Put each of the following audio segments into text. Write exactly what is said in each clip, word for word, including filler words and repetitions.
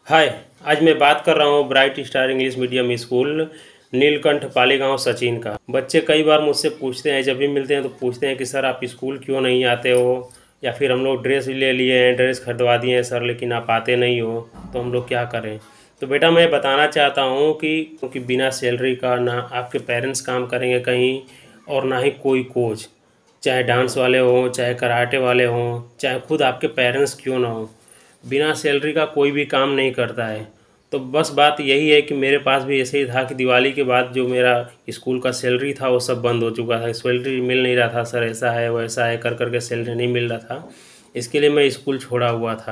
हाय। आज मैं बात कर रहा हूँ bright star English medium school Neelkanth Paligaon Sachin का। बच्चे कई बार मुझसे पूछते हैं, जब भी मिलते हैं तो पूछते हैं कि सर आप स्कूल क्यों नहीं आते हो, या फिर हम लोग ड्रेस ले लिए हैं, ड्रेस खरीदवा दिए हैं सर, लेकिन आप आते नहीं हो, तो हम लोग क्या करें। तो बेटा मैं बताना चाहता हूँ कि क्योंकि बिना सैलरी का ना आपके पेरेंट्स काम करेंगे कहीं, और ना ही कोई कोच, चाहे डांस वाले हों, चाहे कराटे वाले हों, चाहे खुद आपके पेरेंट्स क्यों ना हों, बिना सैलरी का कोई भी काम नहीं करता है। तो बस बात यही है कि मेरे पास भी ऐसे ही था कि दिवाली के बाद जो मेरा स्कूल का सैलरी था वो सब बंद हो चुका था। सैलरी मिल नहीं रहा था, सर ऐसा है वैसा है कर कर के सैलरी नहीं मिल रहा था। इसके लिए मैं स्कूल छोड़ा हुआ था।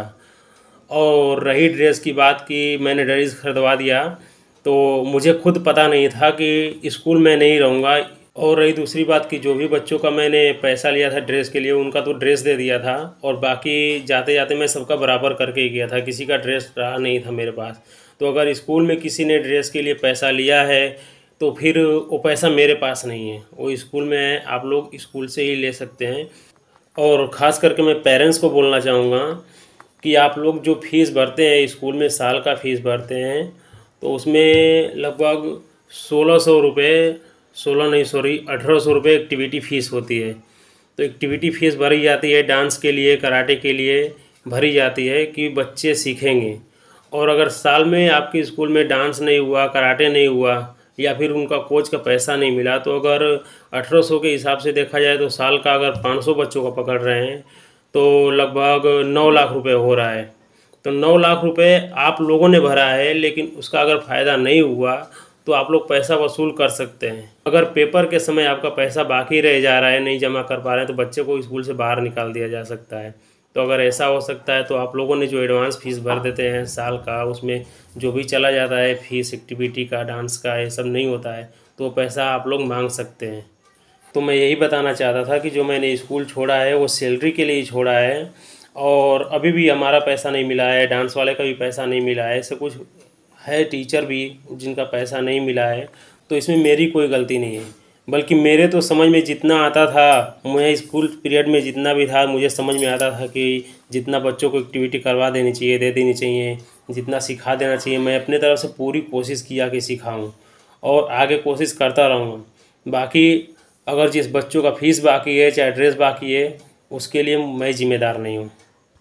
और रही ड्रेस की बात की, मैंने ड्रेस खरीदवा दिया, तो मुझे खुद पता नहीं था कि स्कूल में नहीं रहूँगा। और रही दूसरी बात कि जो भी बच्चों का मैंने पैसा लिया था ड्रेस के लिए, उनका तो ड्रेस दे दिया था, और बाकी जाते जाते मैं सबका बराबर करके ही गया था, किसी का ड्रेस रहा नहीं था मेरे पास। तो अगर स्कूल में किसी ने ड्रेस के लिए पैसा लिया है तो फिर वो पैसा मेरे पास नहीं है, वो स्कूल में है, आप लोग स्कूल से ही ले सकते हैं। और ख़ास करके मैं पेरेंट्स को बोलना चाहूँगा कि आप लोग जो फीस भरते हैं स्कूल में, साल का फीस भरते हैं, तो उसमें लगभग सोलह सौ रुपये, सोलह नहीं सॉरी अठारह सौ रुपये एक्टिविटी फ़ीस होती है। तो एक्टिविटी फ़ीस भरी जाती है डांस के लिए, कराटे के लिए भरी जाती है कि बच्चे सीखेंगे। और अगर साल में आपके स्कूल में डांस नहीं हुआ, कराटे नहीं हुआ, या फिर उनका कोच का पैसा नहीं मिला, तो अगर अठारह सौ के हिसाब से देखा जाए तो साल का अगर पाँच सौ बच्चों का पकड़ रहे हैं तो लगभग नौ लाख रुपए हो रहा है। तो नौ लाख रुपए आप लोगों ने भरा है, लेकिन उसका अगर फ़ायदा नहीं हुआ तो आप लोग पैसा वसूल कर सकते हैं। अगर पेपर के समय आपका पैसा बाकी रह जा रहा है, नहीं जमा कर पा रहे हैं, तो बच्चे को स्कूल से बाहर निकाल दिया जा सकता है। तो अगर ऐसा हो सकता है तो आप लोगों ने जो एडवांस फीस भर देते हैं साल का, उसमें जो भी चला जाता है फीस एक्टिविटी का, डांस का, ये सब नहीं होता है, तो वो पैसा आप लोग मांग सकते हैं। तो मैं यही बताना चाहता था कि जो मैंने स्कूल छोड़ा है वो सैलरी के लिए ही छोड़ा है, और अभी भी हमारा पैसा नहीं मिला है, डांस वाले का भी पैसा नहीं मिला है, ऐसे कुछ है टीचर भी जिनका पैसा नहीं मिला है। तो इसमें मेरी कोई गलती नहीं है, बल्कि मेरे तो समझ में जितना आता था, मैं स्कूल पीरियड में जितना भी था मुझे समझ में आता था कि जितना बच्चों को एक्टिविटी करवा देनी चाहिए, दे देनी चाहिए, जितना सिखा देना चाहिए, मैं अपने तरफ से पूरी कोशिश किया कि सिखाऊं, और आगे कोशिश करता रहूँगा। बाकी अगर जिस बच्चों का फीस बाकी है, चाहे ड्रेस बाकी है, उसके लिए मैं ज़िम्मेदार नहीं हूँ।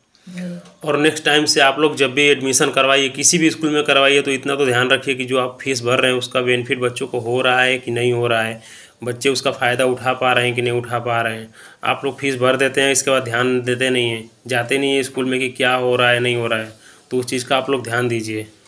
और नेक्स्ट टाइम से आप लोग जब भी एडमिशन करवाइए, किसी भी स्कूल में करवाइए, तो इतना तो ध्यान रखिए कि जो आप फीस भर रहे हैं उसका बेनिफिट बच्चों को हो रहा है कि नहीं हो रहा है, बच्चे उसका फ़ायदा उठा पा रहे हैं कि नहीं उठा पा रहे हैं। आप लोग फीस भर देते हैं, इसके बाद ध्यान देते नहीं हैं, जाते नहीं हैं स्कूल में कि क्या हो रहा है नहीं हो रहा है, तो उस चीज़ का आप लोग ध्यान दीजिए।